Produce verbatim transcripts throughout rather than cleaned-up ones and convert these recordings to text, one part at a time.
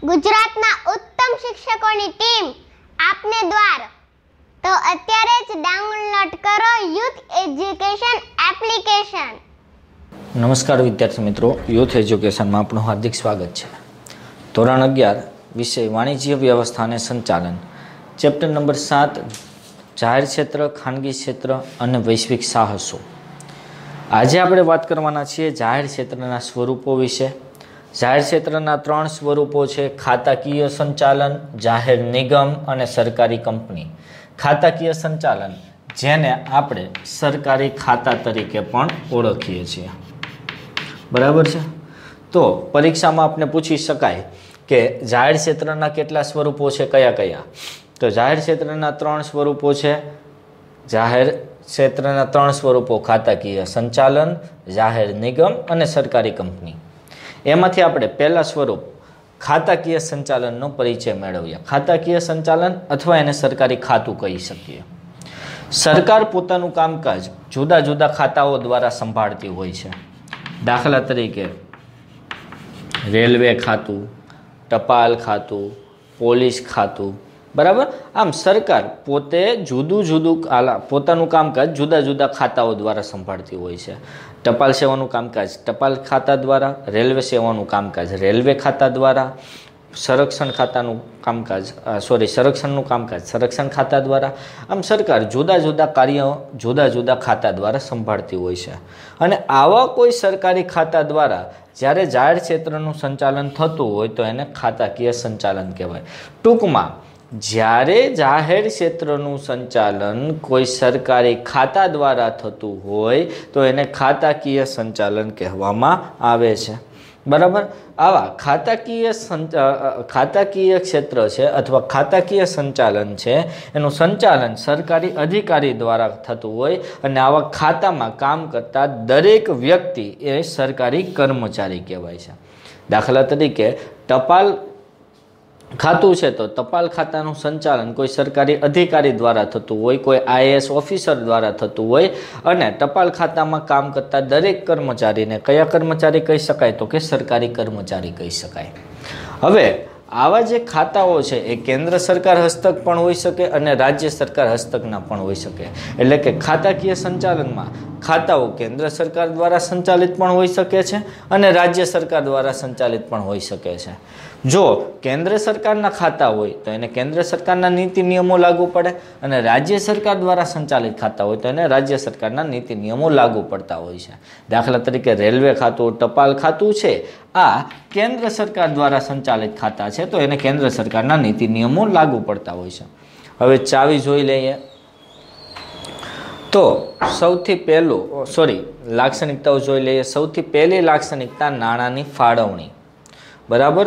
ગુજરાતના ઉત્તમ શિક્ષકોની ટીમ આપને દ્વાર। તો અત્યારે જ ડાઉનલોડ કરો યુથ એજ્યુકેશન એપ્લિકેશન। નમસ્કાર વિદ્યાર્થી મિત્રો, યુથ એજ્યુકેશનમાં આપનું હાર્દિક સ્વાગત છે। ધોરણ અગિયાર વિષય વાણિજ્ય વ્યવસ્થા અને સંચાલન, ચેપ્ટર નંબર સાત, જાહેર ક્ષેત્ર, ખાનગી ક્ષેત્ર અને વૈશ્વિક સાહસો। આજે આપણે વાત કરવાના છીએ જાહેર ક્ષેત્રના સ્વરૂપો વિશે। જાહેર ક્ષેત્રના ત્રણ સ્વરૂપો છે: ખાતાકીય સંચાલન, જાહેર નિગમ અને સરકારી કંપની। ખાતાકીય સંચાલન, જેને આપણે સરકારી ખાતા તરીકે પણ ઓળખીએ છીએ, બરાબર છે। તો પરીક્ષામાં આપણે પૂછી શકાય કે જાહેર ક્ષેત્રના કેટલા સ્વરૂપો છે, કયા કયા? તો જાહેર ક્ષેત્રના ત્રણ સ્વરૂપો છે। જાહેર ક્ષેત્રના ત્રણ સ્વરૂપો: ખાતાકીય સંચાલન, જાહેર નિગમ અને સરકારી કંપની। એમાંથી આપણે પહેલા સ્વરૂપ ખાતાકીય સંચાલનનો પરિચય મેળવીએ। ખાતાકીય સંચાલન અથવા એને સરકારી ખાતું કહી શકીએ। સરકાર પોતાનું કામકાજ જુદા જુદા ખાતાઓ દ્વારા સંભાળતી હોય છે। દાખલા તરીકે રેલવે ખાતું, ટપાલ ખાતું, પોલીસ ખાતું, બરાબર। આમ સરકાર પોતે જુદું જુદું પોતાનું કામકાજ જુદા જુદા ખાતાઓ દ્વારા સંભાળતી હોય છે। ટપાલ સેવાનું કામકાજ ટપાલ ખાતા દ્વારા, રેલવે સેવાનું કામકાજ રેલવે ખાતા દ્વારા, સંરક્ષણ ખાતાનું કામકાજ સોરી સંરક્ષણનું કામકાજ સંરક્ષણ ખાતા દ્વારા। આમ સરકાર જુદા જુદા કાર્યો જુદા જુદા ખાતા દ્વારા સંભાળતી હોય છે। અને આવા કોઈ સરકારી ખાતા દ્વારા જ્યારે જાહેર ક્ષેત્રનું સંચાલન થતું હોય તો એને ખાતાકીય સંચાલન કહેવાય। ટૂંકમાં જ્યારે જાહેર ક્ષેત્રનું સંચાલન કોઈ સરકારી ખાતા દ્વારા થતું હોય તો એને ખાતાકીય સંચાલન કહેવામાં આવે છે, બરાબર। આવા ખાતાકીય ખાતાકીય ક્ષેત્ર છે અથવા ખાતાકીય સંચાલન છે, એનું સંચાલન સરકારી અધિકારી દ્વારા થતું હોય અને આવા ખાતામાં કામ કરતા દરેક વ્યક્તિ એ સરકારી કર્મચારી કહેવાય છે। દાખલા તરીકે ટપાલ ખાતું છે તો ટપાલ ખાતાનું સંચાલન કોઈ સરકારી અધિકારી દ્વારા થતું હોય, કોઈ આઈએએસ ઓફિસર દ્વારા થતું હોય અને ટપાલ ખાતામાં કામ કરતા દરેક કર્મચારીને કયા કર્મચારી કહી શકાય? તો કે સરકારી કર્મચારી કહી શકાય। હવે આવા જે ખાતાઓ છે એ કેન્દ્ર સરકાર હસ્તક પણ હોઈ શકે અને રાજ્ય સરકાર હસ્તકના પણ હોઈ શકે। એટલે કે ખાતાકીય સંચાલનમાં ખાતાઓ કેન્દ્ર સરકાર દ્વારા સંચાલિત પણ હોઈ શકે છે અને રાજ્ય સરકાર દ્વારા સંચાલિત પણ હોઈ શકે છે। જો કેન્દ્ર સરકારના ખાતા હોય તો એને કેન્દ્ર સરકારના નીતિ નિયમો લાગુ પડે અને રાજ્ય સરકાર દ્વારા સંચાલિત ખાતા હોય તો એને રાજ્ય સરકારના નીતિ નિયમો લાગુ પડતા હોય છે। દાખલા તરીકે રેલવે ખાતું, ટપાલ ખાતું છે, આ કેન્દ્ર સરકાર દ્વારા સંચાલિત ખાતા છે તો એને કેન્દ્ર સરકારના નીતિ નિયમો લાગુ પડતા હોય છે। હવે ચાવી જોઈ લઈએ તો સૌથી પહેલું સોરી લાક્ષણિકતાઓ જોઈ લઈએ। સૌથી પહેલી લાક્ષણિકતા નાણાંની ફાળવણી, બરાબર।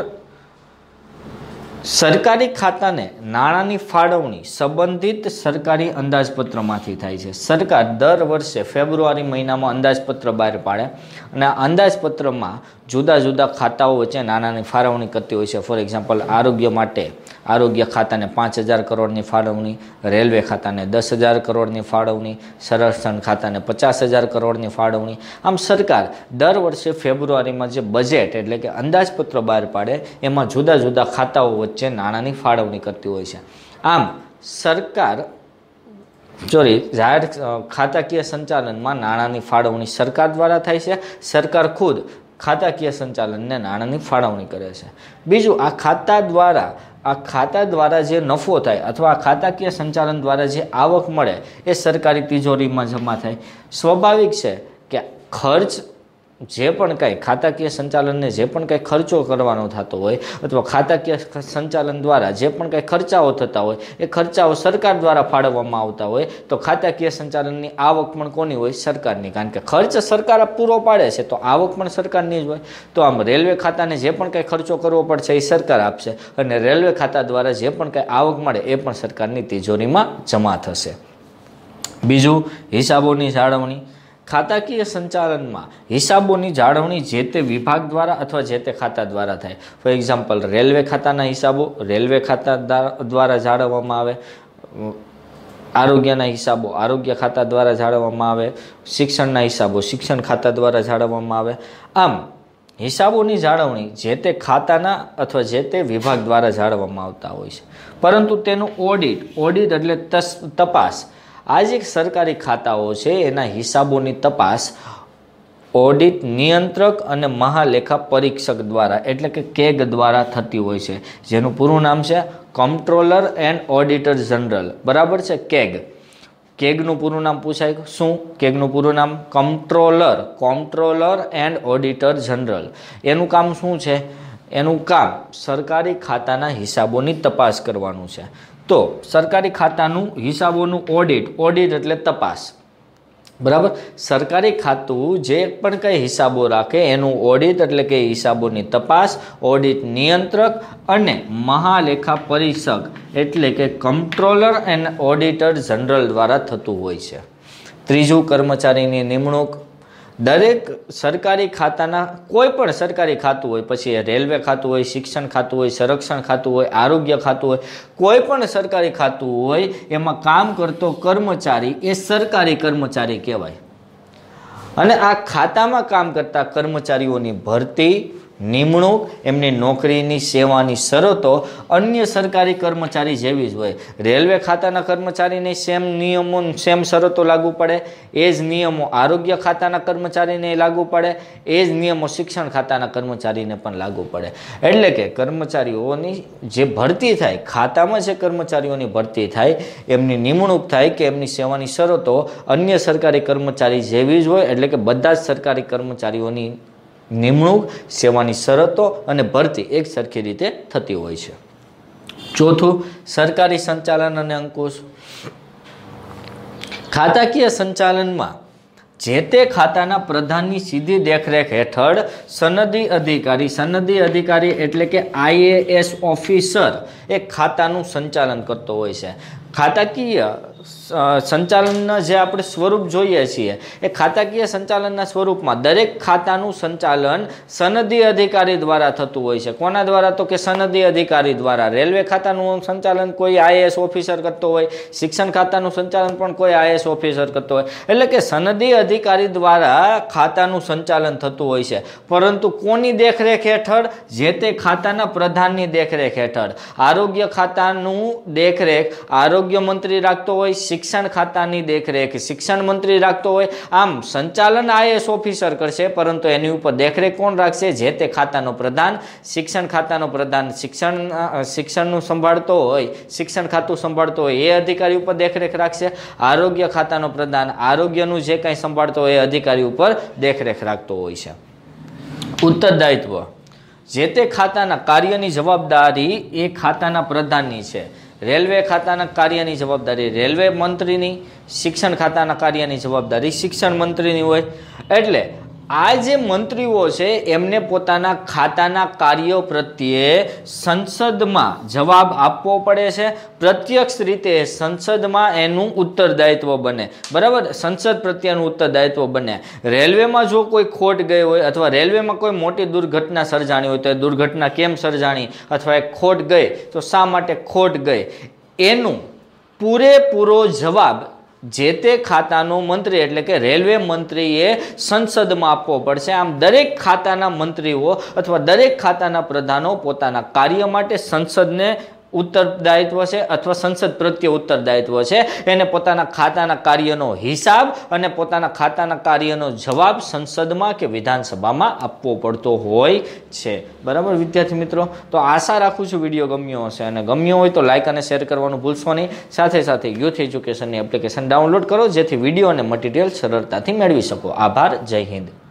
સરકારી ખાતાને નાણાંની ફાળવણી સંબંધિત સરકારી અંદાજપત્રમાંથી થાય છે। સરકાર દર વર્ષે ફેબ્રુઆરી મહિનામાં અંદાજપત્ર બહાર પાડે અને અંદાજપત્રમાં જુદા જુદા ખાતાઓ વચ્ચે નાણાંની ફાળવણી કરતી હોય છે। ફોર એક્ઝામ્પલ, આરોગ્ય માટે આરોગ્ય ખાતાને પાંચ હજાર કરોડની ફાળવણી, રેલવે ખાતાને દસ હજાર કરોડની ફાળવણી, સંરક્ષણ ખાતાને પચાસ હજાર કરોડની ફાળવણી। આમ સરકાર દર વર્ષે ફેબ્રુઆરીમાં જે બજેટ એટલે કે અંદાજપત્ર બહાર પાડે એમાં જુદા જુદા ખાતાઓ વચ્ચે નાણાંની ફાળવણી કરતી હોય છે। આમ સરકાર સોરી જાહેર ખાતાકીય સંચાલનમાં નાણાંની ફાળવણી સરકાર દ્વારા થાય છે। સરકાર ખુદ ખાતાકીય સંચાલનને નાણાંની ફાળવણી કરે છે। બીજું, આ ખાતા દ્વારા આ ખાતા દ્વારા જે નફો થાય અથવા આ ખાતાકીય સંચાલન દ્વારા જે આવક મળે એ સરકારી તિજોરીમાં જમા થાય। સ્વાભાવિક છે કે ખર્ચ જે પણ કાંઈ ખાતાકીય સંચાલનને જે પણ કાંઈ ખર્ચો કરવાનો થતો હોય અથવા ખાતાકીય સંચાલન દ્વારા જે પણ કાંઈ ખર્ચાઓ થતા હોય એ ખર્ચાઓ સરકાર દ્વારા ફાળવવામાં આવતા હોય તો ખાતાકીય સંચાલનની આવક પણ કોની હોય? સરકારની, કારણ કે ખર્ચ સરકાર પૂરો પાડે છે તો આવક પણ સરકારની જ હોય। તો આમ રેલવે ખાતાને જે પણ કાંઈ ખર્ચો કરવો પડશે એ સરકાર આપશે અને રેલવે ખાતા દ્વારા જે પણ કાંઈ આવક મળે એ પણ સરકારની તિજોરીમાં જમા થશે। બીજું, હિસાબોની જાળવણી। ખાતાકીય સંચાલનમાં હિસાબોની જાળવણી જે તે વિભાગ દ્વારા અથવા જે તે ખાતા દ્વારા થાય। ફોર એક્ઝામ્પલ, રેલવે ખાતાના હિસાબો રેલવે ખાતા દ્વારા જાળવવામાં આવે, આરોગ્યના હિસાબો આરોગ્ય ખાતા દ્વારા જાળવવામાં આવે, શિક્ષણના હિસાબો શિક્ષણ ખાતા દ્વારા જાળવવામાં આવે। આમ હિસાબોની જાળવણી જે તે ખાતાના અથવા જે તે વિભાગ દ્વારા જાળવવામાં આવતા હોય છે, પરંતુ તેનું ઓડિટ ઓડિટ એટલે તપાસ. આ જે સરકારી ખાતાઓ છે એના હિસાબોની તપાસ ઓડિટ નિયંત્રક અને મહાલેખા પરીક્ષક દ્વારા એટલે કે કેગ દ્વારા થતી હોય છે, જેનું પૂરું નામ છે કમ્પ્ટ્રોલર એન્ડ ઓડિટર જનરલ. બરાબર છે. કેગ કેગનું પૂરું નામ પૂછાય શું? કેગનું પૂરું નામ comptroller comptroller and auditor general. એનું કામ શું છે? એનું કામ સરકારી ખાતાના હિસાબોની તપાસ કરવાનું છે. તો સરકારી ખાતાનું હિસાબોનું ઓડિટ ઓડિટ એટલે તપાસ. બરાબર. સરકારી ખાતું જે પણ કંઈ હિસાબો રાખે એનું ઓડિટ એટલે કે હિસાબોની તપાસ, ઓડિટ નિયંત્રક અને મહાલેખા પરીક્ષક એટલે કે કમ્પ્ટ્રોલર એન્ડ ઓડિટર જનરલ દ્વારા થતું હોય છે. ત્રીજું, કર્મચારીની નિમણૂક. દરેક સરકારી ખાતાના કોઈ પણ સરકારી ખાતું હોય, પછી રેલવે ખાતું હોય, શિક્ષણ ખાતું હોય, સંરક્ષણ ખાતું હોય, આરોગ્ય ખાતું હોય, કોઈ પણ સરકારી ખાતું હોય એમાં કામ કરતો કર્મચારી એ સરકારી કર્મચારી કહેવાય. અને આ ખાતામાં કામ કરતા કર્મચારીઓની ભરતી, નિમણૂક, એમની નોકરીની સેવાની શરતો અન્ય સરકારી કર્મચારી જેવી જ હોય. રેલવે ખાતાના કર્મચારીને સેમ નિયમો સેમ શરતો લાગુ પડે, એ જ નિયમો આરોગ્ય ખાતાના કર્મચારીને લાગુ પડે, એ જ નિયમો શિક્ષણ ખાતાના કર્મચારીને પણ લાગુ પડે. એટલે કે કર્મચારીઓની જે ભરતી થાય, ખાતામાં જે કર્મચારીઓની ભરતી થાય, એમની નિમણૂક થાય કે એમની સેવાની શરતો અન્ય સરકારી કર્મચારી જેવી જ હોય. એટલે કે બધા જ સરકારી કર્મચારીઓની નિમણૂક, સેવાની શરતો અને ભરતી એક સરખી રીતે થતી હોય છે. ચોથું, સરકારી સંચાલન અને અંકુશ. ખાતાકીય સંચાલનમાં જે તે ખાતાના પ્રધાનની સીધી દેખરેખ હેઠળ સનદી અધિકારી સનદી અધિકારી એટલે કે આઈએએસ ઓફિસર એ ખાતાનું સંચાલન કરતો હોય છે. ખાતાકીય સંચાલનના જે આપણે સ્વરૂપ જોઈએ છીએ એ ખાતાકીય સંચાલનના સ્વરૂપમાં દરેક ખાતાનું સંચાલન સનદી અધિકારી દ્વારા થતું હોય છે. કોના દ્વારા? તો કે સનદી અધિકારી દ્વારા. રેલવે ખાતાનું સંચાલન કોઈ આઈએએસ ઓફિસર કરતો હોય, શિક્ષણ ખાતાનું સંચાલન પણ કોઈ આઈએએસ ઓફિસર કરતો હોય. એટલે કે સનદી અધિકારી દ્વારા ખાતાનું સંચાલન થતું હોય છે, પરંતુ કોની દેખરેખ હેઠળ? જે તે ખાતાના પ્રધાનની દેખરેખ હેઠળ. આરોગ્ય ખાતાનું દેખરેખ આરોગ્ય મંત્રી રાખતો હોય, શિક્ષણ ખાતાની દેખરેખ શિક્ષણ મંત્રી રાખતો હોય. આમ સંચાલન આઈએએસ ઓફિસર કરશે, પરંતુ એની ઉપર દેખરેખ કોણ રાખશે? જે તે ખાતાનો પ્રધાન. શિક્ષણ ખાતાનો પ્રધાન શિક્ષણ શિક્ષણનું સંભાળતો હોય, શિક્ષણ ખાતું સંભાળતો હોય એ અધિકારી ઉપર દેખરેખ રાખશે. આરોગ્ય ખાતાનો પ્રધાન આરોગ્યનું જે કંઈ સંભાળતો હોય એ અધિકારી ઉપર દેખરેખ રાખતો હોય છે. ઉત્તરદાયિત્વ. જે તે ખાતાના કાર્યની જવાબદારી એ ખાતાના પ્રધાનની છે. રેલવે ખાતાના કાર્યની જવાબદારી રેલવે મંત્રીની, શિક્ષણ ખાતાના કાર્યની જવાબદારી શિક્ષણ મંત્રીની હોય. એટલે આ જે મંત્રીઓ છે એમને પોતાના ખાતાના કાર્યો પ્રત્યે સંસદમાં જવાબ આપવો પડે છે. પ્રત્યક્ષ રીતે સંસદમાં એનું ઉત્તરદાયિત્વ બને. બરાબર. સંસદ પ્રત્યેનું ઉત્તરદાયિત્વ બને. રેલવેમાં જો કોઈ ખોટ ગઈ હોય અથવા રેલવેમાં કોઈ મોટી દુર્ઘટના સર્જાણી હોય તો એ દુર્ઘટના કેમ સર્જાણી અથવા એ ખોટ ગઈ તો શા માટે ખોટ ગઈ, એનું પૂરેપૂરો જવાબ જે તે ખાતાનો મંત્રી એટલે કે રેલવે મંત્રીએ સંસદમાં આપવો પડશે. આમ દરેક ખાતાના મંત્રીઓ અથવા દરેક ખાતાના પ્રધાનો પોતાના કાર્ય માટે સંસદને ઉત્તરદાયિત્વ છે અથવા સંસદ પ્રત્યે ઉત્તરદાયિત્વ છે. એને પોતાના ખાતાના કાર્યનો હિસાબ અને પોતાના ખાતાના કાર્યનો જવાબ સંસદમાં કે વિધાનસભામાં આપવો પડતો હોય છે. બરાબર વિદ્યાર્થી મિત્રો, તો આશા રાખું છું વિડીયો ગમ્યો હશે, અને ગમ્યો હોય તો લાઇક અને શેર કરવાનું ભૂલશો નહીં. સાથે સાથે યુથ એજ્યુકેશનની એપ્લિકેશન ડાઉનલોડ કરો જેથી વિડીયો અને મટીરિયલ સરળતાથી મેળવી શકો. આભાર. જય હિન્દ.